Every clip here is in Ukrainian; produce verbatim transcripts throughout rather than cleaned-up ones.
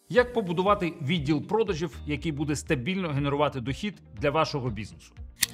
Як побудувати відділ продажів, який буде стабільно генерувати дохід для вашого бізнесу?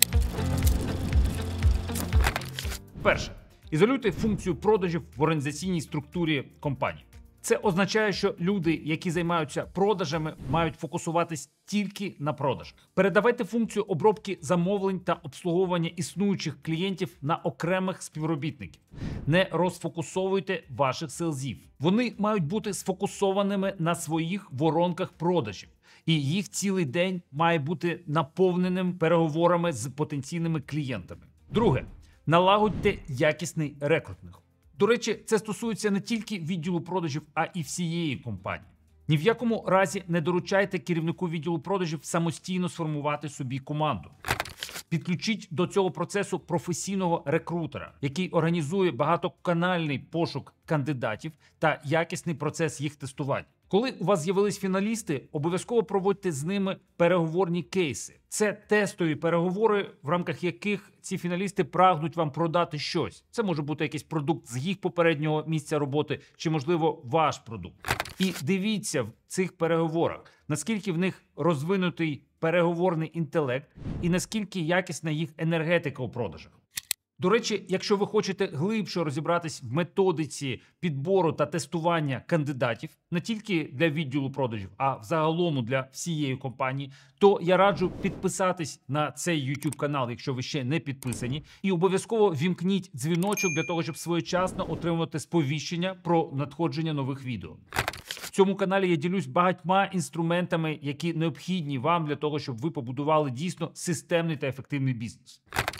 Перше. Ізолюйте функцію продажів в організаційній структурі компанії. Це означає, що люди, які займаються продажами, мають фокусуватись тільки на продажах. Передавайте функцію обробки замовлень та обслуговування існуючих клієнтів на окремих співробітників. Не розфокусовуйте ваших селзів. Вони мають бути сфокусованими на своїх воронках продажів. І їх цілий день має бути наповненим переговорами з потенційними клієнтами. Друге. Налагодьте якісний рекрутинг. До речі, це стосується не тільки відділу продажів, а і всієї компанії. Ні в якому разі не доручайте керівнику відділу продажів самостійно сформувати собі команду. Підключіть до цього процесу професійного рекрутера, який організує багатоканальний пошук кандидатів та якісний процес їх тестування. Коли у вас з'явились фіналісти, обов'язково проводьте з ними переговорні кейси. Це тестові переговори, в рамках яких ці фіналісти прагнуть вам продати щось. Це може бути якийсь продукт з їх попереднього місця роботи, чи, можливо, ваш продукт. І дивіться в цих переговорах, наскільки в них розвинутий переговорний інтелект і наскільки якісна їх енергетика у продажах. До речі, якщо ви хочете глибше розібратись в методиці підбору та тестування кандидатів, не тільки для відділу продажів, а взагалом для всієї компанії, то я раджу підписатись на цей YouTube канал, якщо ви ще не підписані, і обов'язково вімкніть дзвіночок для того, щоб своєчасно отримувати сповіщення про надходження нових відео. В цьому каналі я ділюсь багатьма інструментами, які необхідні вам для того, щоб ви побудували дійсно системний та ефективний бізнес.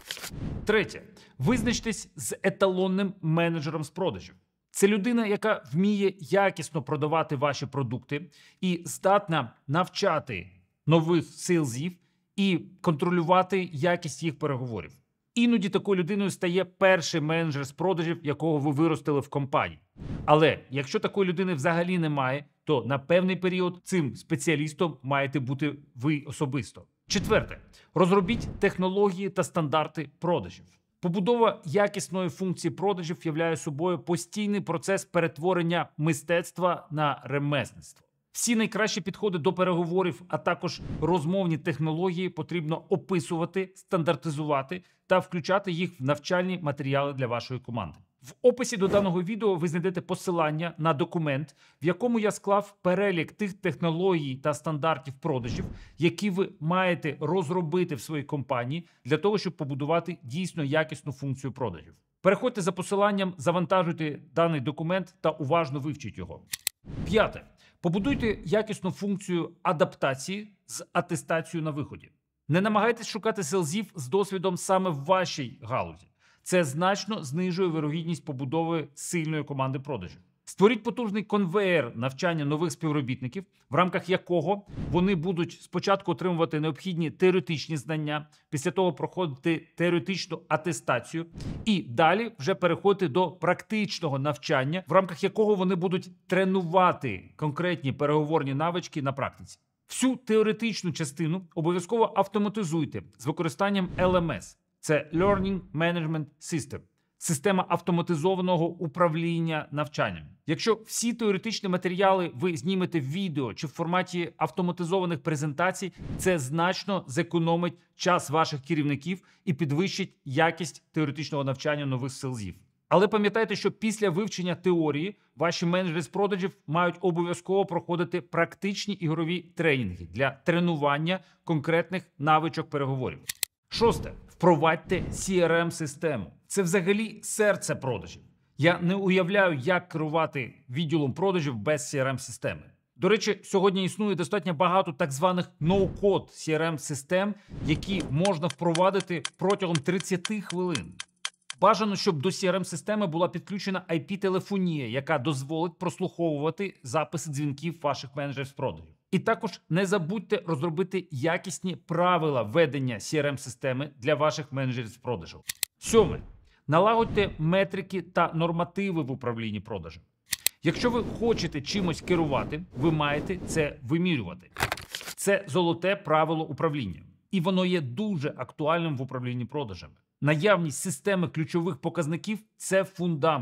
Третє. Визначтесь з еталонним менеджером з продажів. Це людина, яка вміє якісно продавати ваші продукти і здатна навчати нових селзів і контролювати якість їх переговорів. Іноді такою людиною стає перший менеджер з продажів, якого ви виростили в компанії. Але якщо такої людини взагалі немає, то на певний період цим спеціалістом маєте бути ви особисто. Четверте. Розробіть технології та стандарти продажів. Побудова якісної функції продажів являє собою постійний процес перетворення мистецтва на ремесництво. Всі найкращі підходи до переговорів, а також розмовні технології потрібно описувати, стандартизувати та включати їх в навчальні матеріали для вашої команди. В описі до даного відео ви знайдете посилання на документ, в якому я склав перелік тих технологій та стандартів продажів, які ви маєте розробити в своїй компанії для того, щоб побудувати дійсно якісну функцію продажів. Переходьте за посиланням, завантажуйте даний документ та уважно вивчіть його. П'яте. Побудуйте якісну функцію адаптації з атестацією на виході. Не намагайтесь шукати селзів з досвідом саме в вашій галузі. Це значно знижує вирогідність побудови сильної команди продажів. Створіть потужний конвеєр навчання нових співробітників, в рамках якого вони будуть спочатку отримувати необхідні теоретичні знання, після того проходити теоретичну атестацію і далі вже переходити до практичного навчання, в рамках якого вони будуть тренувати конкретні переговорні навички на практиці. Всю теоретичну частину обов'язково автоматизуйте з використанням ел ем ес. Це Learning Management System – система автоматизованого управління навчанням. Якщо всі теоретичні матеріали ви знімете в відео чи в форматі автоматизованих презентацій, це значно зекономить час ваших керівників і підвищить якість теоретичного навчання нових селзів. Але пам'ятайте, що після вивчення теорії ваші менеджери з продажів мають обов'язково проходити практичні ігрові тренінги для тренування конкретних навичок переговорів. Шосте. Впровадьте сі ар ем-систему. Це взагалі серце продажів. Я не уявляю, як керувати відділом продажів без сі ар ем-системи. До речі, сьогодні існує достатньо багато так званих ноу-код сі ар ем-систем, які можна впровадити протягом тридцяти хвилин. Бажано, щоб до сі ар ем-системи була підключена ай пі-телефонія, яка дозволить прослуховувати записи дзвінків ваших менеджерів з продажів. І також не забудьте розробити якісні правила ведення сі ар ем-системи для ваших менеджерів з продажів. Сьоме. Налагодьте метрики та нормативи в управлінні продажем. Якщо ви хочете чимось керувати, ви маєте це вимірювати. Це золоте правило управління. І воно є дуже актуальним в управлінні продажами. Наявність системи ключових показників – це фундамент.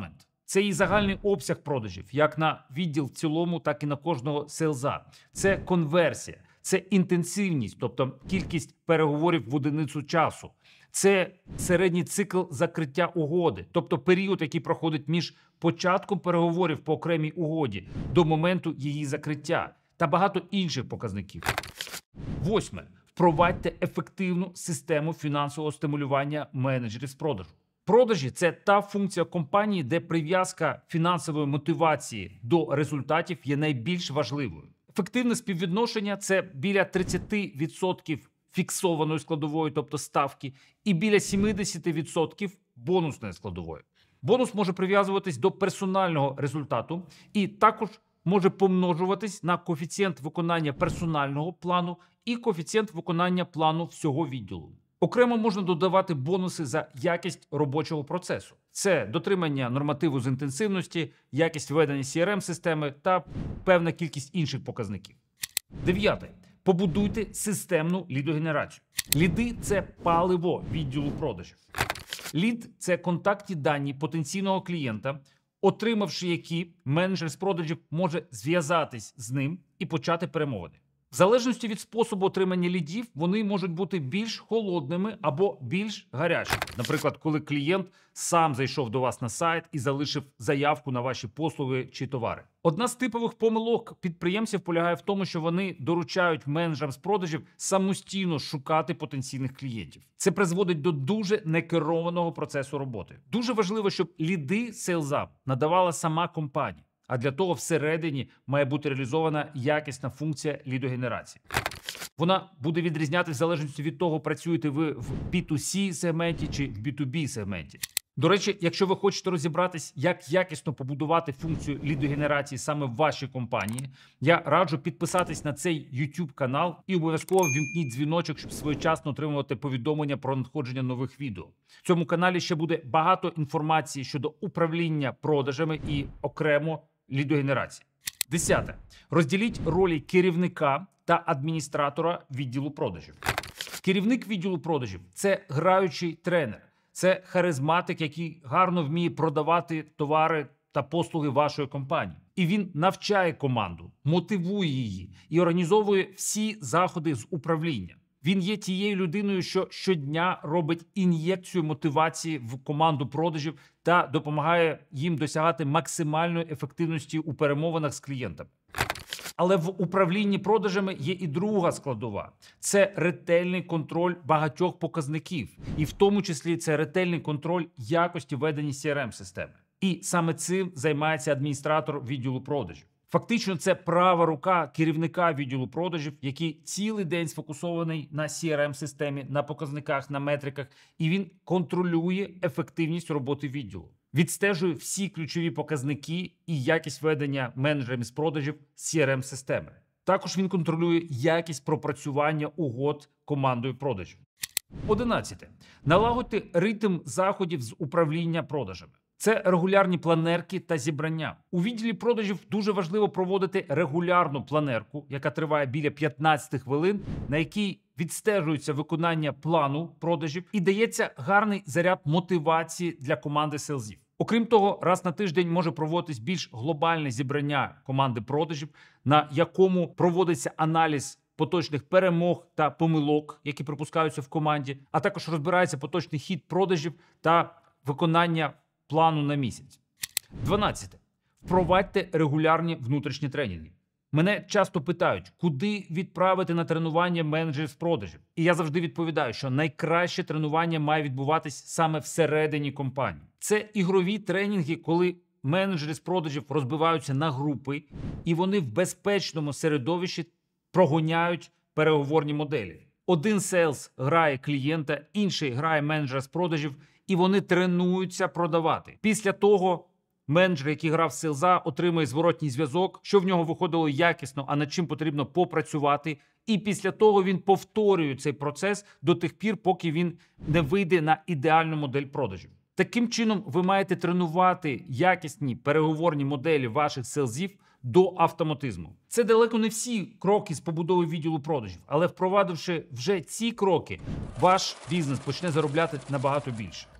Це і загальний обсяг продажів, як на відділ в цілому, так і на кожного селза. Це конверсія, це інтенсивність, тобто кількість переговорів в одиницю часу. Це середній цикл закриття угоди, тобто період, який проходить між початком переговорів по окремій угоді до моменту її закриття, та багато інших показників. Восьме. Впровадьте ефективну систему фінансового стимулювання менеджерів з продажу. Продажі – це та функція компанії, де прив'язка фінансової мотивації до результатів є найбільш важливою. Ефективне співвідношення – це біля тридцять відсотків фіксованої складової, тобто ставки, і біля сімдесят відсотків бонусної складової. Бонус може прив'язуватись до персонального результату і також може помножуватись на коефіцієнт виконання персонального плану і коефіцієнт виконання плану всього відділу. Окремо можна додавати бонуси за якість робочого процесу. Це дотримання нормативу з інтенсивності, якість ведення сі ар ем-системи та певна кількість інших показників. Дев'яте. Побудуйте системну лідогенерацію. Ліди – це паливо відділу продажів. Лід – це контактні дані потенційного клієнта, отримавши які, менеджер з продажів може зв'язатись з ним і почати перемовини. В залежності від способу отримання лідів, вони можуть бути більш холодними або більш гарячими. Наприклад, коли клієнт сам зайшов до вас на сайт і залишив заявку на ваші послуги чи товари. Одна з типових помилок підприємців полягає в тому, що вони доручають менеджерам з продажів самостійно шукати потенційних клієнтів. Це призводить до дуже некерованого процесу роботи. Дуже важливо, щоб ліди селзам надавала сама компанія. А для того всередині має бути реалізована якісна функція лідогенерації. Вона буде відрізнятися в залежності від того, працюєте ви в бі ту сі сегменті чи в бі ту бі сегменті. До речі, якщо ви хочете розібратись, як якісно побудувати функцію лідогенерації саме в вашій компанії, я раджу підписатись на цей YouTube канал і обов'язково ввімкніть дзвіночок, щоб своєчасно отримувати повідомлення про надходження нових відео. В цьому каналі ще буде багато інформації щодо управління продажами і окремо лідогенерації. Десяте. Розділіть ролі керівника та адміністратора відділу продажів. Керівник відділу продажів – це граючий тренер. Це харизматик, який гарно вміє продавати товари та послуги вашої компанії. І він навчає команду, мотивує її і організовує всі заходи з управління. Він є тією людиною, що щодня робить ін'єкцію мотивації в команду продажів та допомагає їм досягати максимальної ефективності у перемовинах з клієнтами. Але в управлінні продажами є і друга складова. Це ретельний контроль багатьох показників. І в тому числі це ретельний контроль якості ведення сі ар ем-системи. І саме цим займається адміністратор відділу продажів. Фактично, це права рука керівника відділу продажів, який цілий день сфокусований на сі ар ем-системі, на показниках, на метриках, і він контролює ефективність роботи відділу. Відстежує всі ключові показники і якість ведення менеджерами з продажів сі ар ем-системи. Також він контролює якість пропрацювання угод командою продажів. Одинадцяте. Налагодьте ритм заходів з управління продажами. Це регулярні планерки та зібрання. У відділі продажів дуже важливо проводити регулярну планерку, яка триває біля п'ятнадцяти хвилин, на якій відстежується виконання плану продажів і дається гарний заряд мотивації для команди селзів. Окрім того, раз на тиждень може проводитись більш глобальне зібрання команди продажів, на якому проводиться аналіз поточних перемог та помилок, які припускаються в команді, а також розбирається поточний хід продажів та виконання плану на місяць. дванадцяте. Впровадьте регулярні внутрішні тренінги. Мене часто питають, куди відправити на тренування менеджерів з продажів. І я завжди відповідаю, що найкраще тренування має відбуватись саме всередині компанії. Це ігрові тренінги, коли менеджери з продажів розбиваються на групи, і вони в безпечному середовищі прогоняють переговорні моделі. Один сейлс грає клієнта, інший грає менеджера з продажів, і вони тренуються продавати. Після того менеджер, який грав з сейлза, отримує зворотній зв'язок, що в нього виходило якісно, а над чим потрібно попрацювати. І після того він повторює цей процес до тих пір, поки він не вийде на ідеальну модель продажів. Таким чином, ви маєте тренувати якісні переговорні моделі ваших сейлзів до автоматизму. Це далеко не всі кроки з побудови відділу продажів, але впровадивши вже ці кроки, ваш бізнес почне заробляти набагато більше.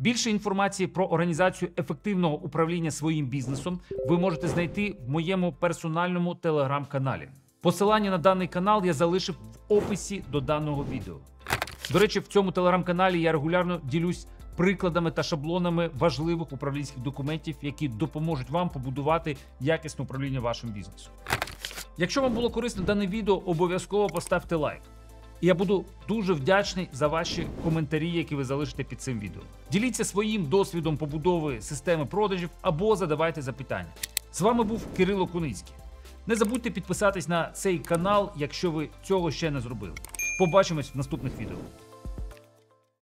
Більше інформації про організацію ефективного управління своїм бізнесом ви можете знайти в моєму персональному телеграм-каналі. Посилання на даний канал я залишив в описі до даного відео. До речі, в цьому телеграм-каналі я регулярно ділюсь прикладами та шаблонами важливих управлінських документів, які допоможуть вам побудувати якісне управління вашим бізнесом. Якщо вам було корисно дане відео, обов'язково поставте лайк. І я буду дуже вдячний за ваші коментарі, які ви залишите під цим відео. Діліться своїм досвідом побудови системи продажів або задавайте запитання. З вами був Кирило Куницький. Не забудьте підписатись на цей канал, якщо ви цього ще не зробили. Побачимось в наступних відео.